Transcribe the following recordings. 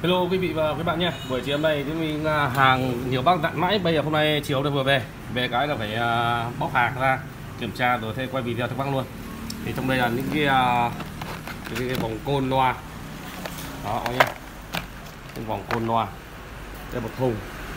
Hello quý vị và các bạn nhé. Buổi chiều hôm nay chúng mình hàng nhiều bác dặn mãi, bây giờ hôm nay chiều đây vừa về cái là phải bóc hàng ra kiểm tra rồi thêm quay video cho bác luôn. Thì trong đây là những cái vòng côn loa đó nhé, cái vòng côn loa, đây một thùng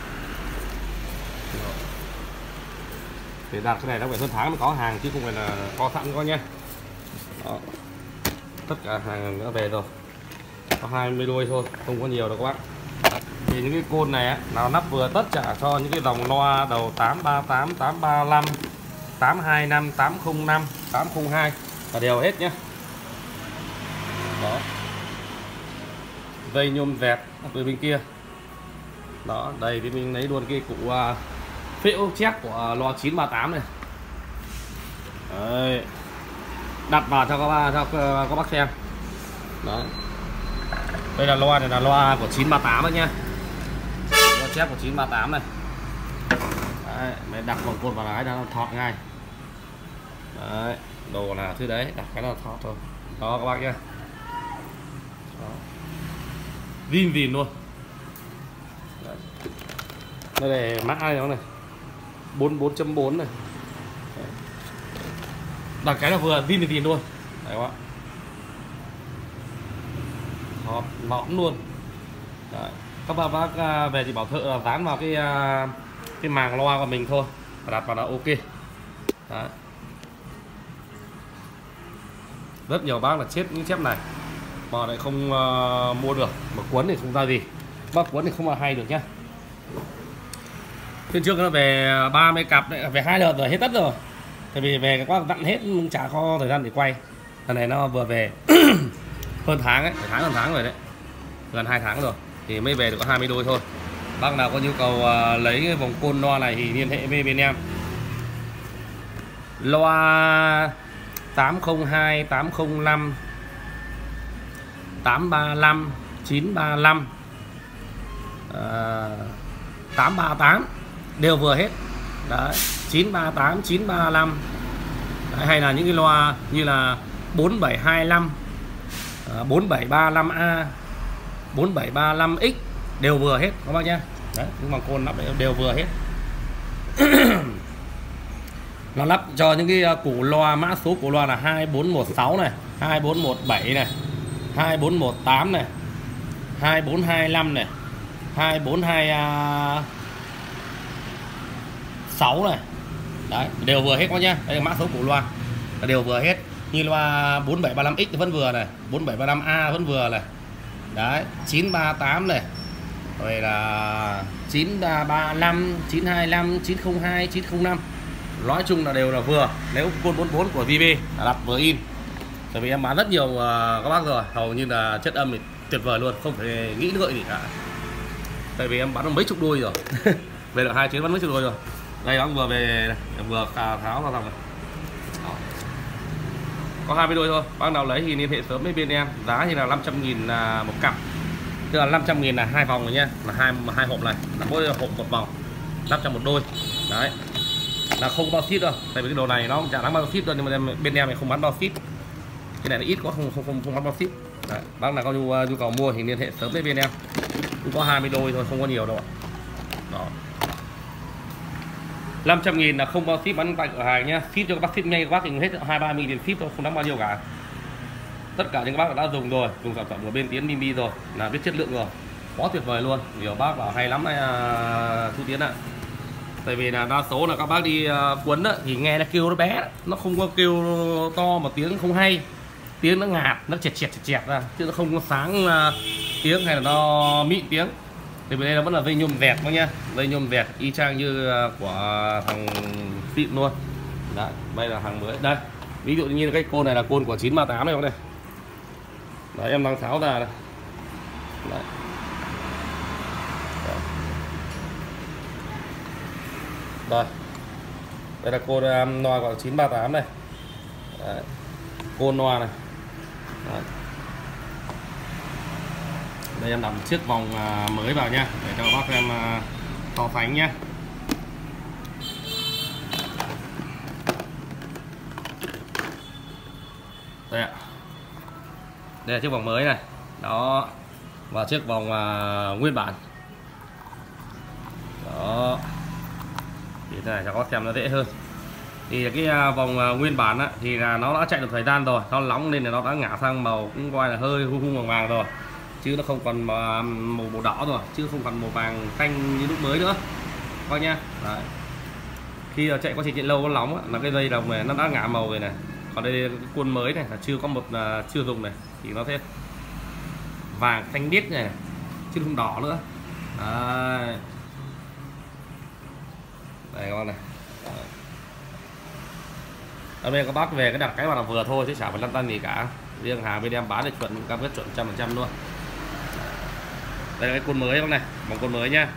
để đặt cái này nó phải hơn tháng mới có hàng chứ không phải là có sẵn có nhé. Đó. Tất cả hàng đã về rồi, có 20 đôi thôi, không có nhiều đâu các bác. Thì những cái côn này á, nào nắp vừa tất cả cho những cái dòng loa đầu 838, 835, 825, 805, 802 là đều hết nhé. Đó, dây nhôm dẹt từ bên kia. Đó, đây thì mình lấy luôn cái cụ phễu chép của loa 938 này. Đấy, đặt vào cho các bác xem. Đó, đây là loa này, là loa của 938 đấy nhá, loa chép của 938 này. Đấy, mày đặt vòng côn vào lái nó thọt ngay. Đấy, đồ là thứ đấy, đặt cái là thọt thôi. Đó các bác nhá, zin zin luôn. Đấy. Đây này, mã này nó này 44.4 này. Đấy. Đặt cái là vừa zin zin luôn. Đấy các bác, hot lõm luôn. Đấy. Các bác về thì bảo thợ là dán vào cái màng loa của mình thôi, đặt vào là ok. Đấy. Rất nhiều bác là chết những chép này mà lại không mua được, mà cuốn thì không ra gì, bác cuốn thì không mà hay được nhá. Trên trước nó về 30 cặp đấy, về 2 lần rồi, hết tất rồi. Tại vì về các bác dặn hết, chả có thời gian để quay. Lần này nó vừa về hơn tháng ấy, phải hơn tháng rồi đấy, gần 2 tháng rồi thì mới về được có 20 đôi thôi. Bác nào có nhu cầu lấy cái vòng côn loa này thì liên hệ với bên em. Loa 802, 805, 835, 935, 838 đều vừa hết. Đấy, 938, 935. Đấy, hay là những cái loa như là 4725, 4735A, 4735X đều vừa hết các bác nhé. Đấy, những vòng côn lắp đều vừa hết. Nó lắp cho những cái củ loa, mã số của loa là 2416 này, 2417 này, 2418 này, 2425 này, 2426 này. Đấy, đều vừa hết các bác nhé. Đây là mã số của loa, đều vừa hết. Như loa 4735X thì vẫn vừa này, 4735A vẫn vừa này. Đấy, 938 này. Rồi là 935, 925, 902, 905. Nói chung là đều là vừa. Nếu côn 44 của VB là đặt vừa in. Tại vì em bán rất nhiều các bác rồi, hầu như là chất âm thì tuyệt vời luôn, không phải nghĩ ngợi gì cả. Tại vì em bán được mấy chục đôi rồi. Về được 2 chuyến bán mấy chục đôi rồi. Đây nó vừa về này, vừa tháo ra dòng này. Đó. Có 20 đôi thôi, bác nào lấy thì liên hệ sớm với bên em. Giá thì là 500.000 một cặp, tức là 500.000 là 2 vòng rồi nhá, là hai hộp này, là mỗi hộp một vòng, 500 một đôi. Đấy, là không bao ship đâu, tại vì cái đồ này nó chả đáng bao ship đâu, nhưng mà bên em này không bán bao ship, cái này là ít quá, không bán bao ship. Đấy, bác nào có nhu cầu mua thì liên hệ sớm với bên em, cũng có 20 đôi thôi, không có nhiều đâu ạ. Đó, 500.000 là không bao ship, bán tại cửa hàng nhá. Ship cho các bác ship nhanh, các bác thì hết 2-3 nghìn tiền ship thôi, không đáng bao nhiêu cả. Tất cả những các bác đã dùng rồi, dùng sản phẩm của bên Tiến Mimi rồi là biết chất lượng rồi, quá tuyệt vời luôn. Nhiều bác bảo hay lắm này Thu Tiến ạ. Tại vì là đa số là các bác đi cuốn đó, thì nghe nó kêu nó bé, nó không có kêu to mà tiếng không hay, tiếng nó ngạt, nó chẹt ra, chứ nó không có sáng tiếng hay là nó mịn tiếng. Thì bên đây nó vẫn là dây nhôm dẹt các nhá, dây nhôm dẹt y chang như của thằng xịn luôn. Đấy, đây là hàng mới. Đây, ví dụ như cái côn này là côn của 938 này các này. Đấy, em đang tháo ra này. Đấy. Đây, đây là côn loa của 938 này. Đấy, côn loa này. Đấy. Đây em đặt chiếc vòng mới vào nha, để cho các bác em so sánh nhé. Đây ạ, đây là chiếc vòng mới này. Đó, và chiếc vòng nguyên bản đó. Thì thế này cho có xem nó dễ hơn. Thì cái vòng nguyên bản á, thì là nó đã chạy được thời gian rồi, nó nóng nên là nó đã ngả sang màu cũng coi là hơi hung hung vàng vàng rồi, chứ nó không còn màu đỏ rồi, chứ không còn màu vàng xanh như lúc mới nữa coi nha. Đấy. Khi chạy quá trình chạy lâu nó nóng á, là cái dây đồng này nó đã ngả màu rồi này. Còn đây cái cuôn mới này là chưa có chưa dùng này thì nó sẽ vàng xanh biếc này, chứ không đỏ nữa. Đấy. Đây các bác này. Ở đây các bác về cái đặt cái mà là vừa thôi chứ chả phải lăn tăn gì cả. Riêng hàng bên em bán thì chuẩn cam kết chuẩn 100% luôn. Đây là cái cuôn mới các bác này, vòng cuôn mới nha.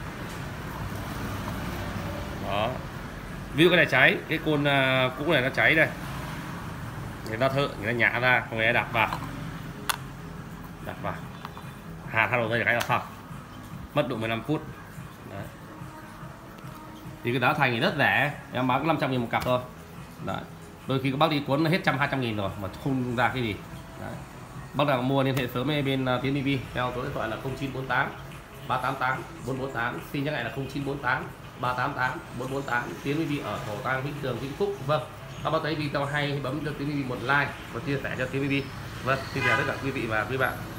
Đó. Ví dụ cái này cháy, cái cuôn cũ này nó cháy đây, người ta thợ người ta nhả ra, người ta đặt vào hạt đầu dây cái là xong, mất độ 15 phút. Đấy. Thì cái giá thành thì rất rẻ, em bán có 500.000 một cặp thôi. Đấy. Đôi khi các bác đi cuốn hết 100-200.000 rồi mà không ra cái gì. Đấy. Bác nào mua liên hệ sớm với bên Tiến BB theo số điện thoại là 0948 388 448, xin nhắc lại là 0948 388 448. Tiến BB ở Thổ Tàng, Vĩnh Tường, Vĩnh Phúc. Vâng, các bác thấy video hay bấm cho Tiến BB một like và chia sẻ cho Tiến BB. Vâng, xin chào tất cả quý vị và quý bạn.